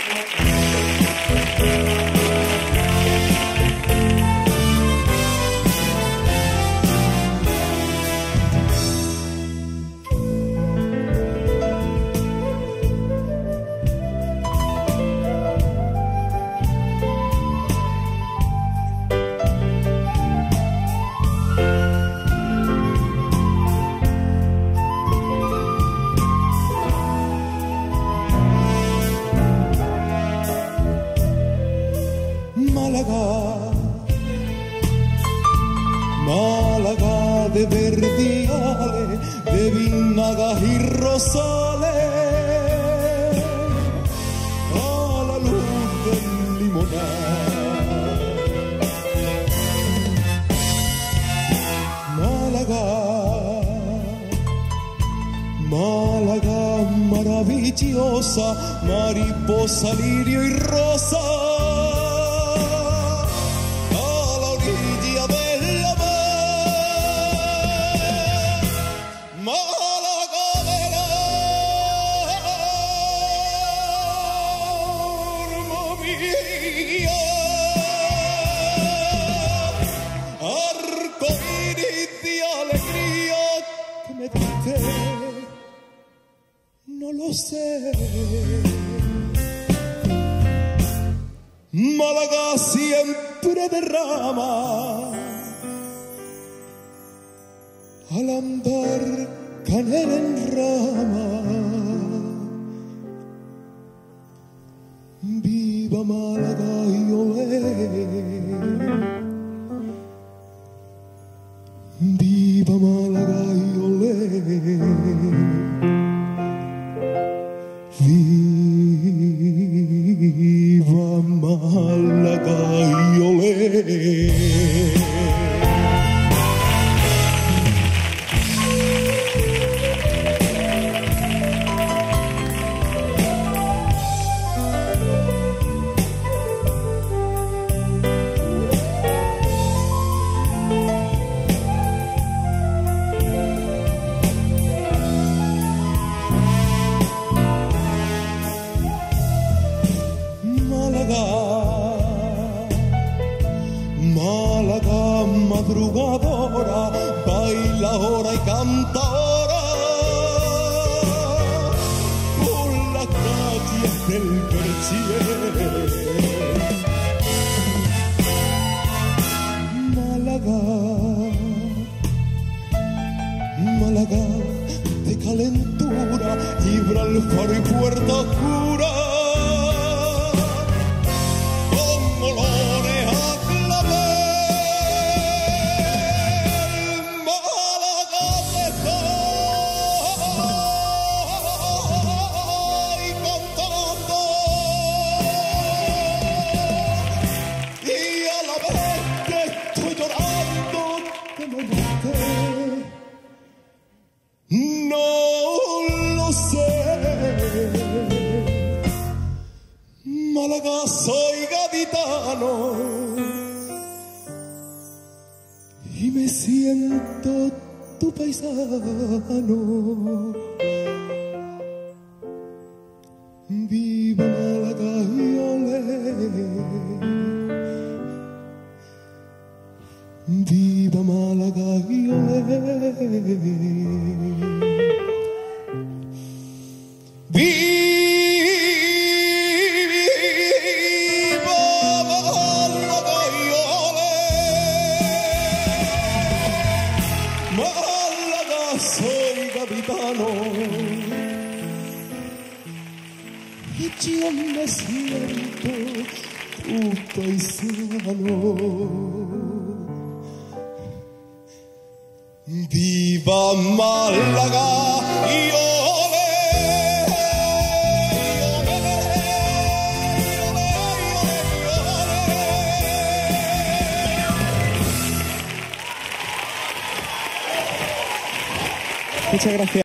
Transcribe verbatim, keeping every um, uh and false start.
Málaga, Málaga de verdiales, de vinagas y rosales, a la luz del limonar. Málaga, Málaga maravillosa, mariposa, lirio y rosa. Arco iris de alegría que me diste, no lo sé. Málaga siempre derrama al andar canela en rama. Viva Málaga y olé. Viva Málaga y olé. Viva Málaga y olé. Málaga madrugadora, baila ahora y canta ahora por las calles del Perchier. Málaga, Málaga de calentura, Gibraltar y Puerta Oscura. No lo sé. Málaga, soy gaditano y me siento tu paisano. Viva Málaga y olé. Viva Málaga y olé. Málaga, soy gaditano y yo me siento tu paisano. Viva Málaga y olé. Muchas gracias.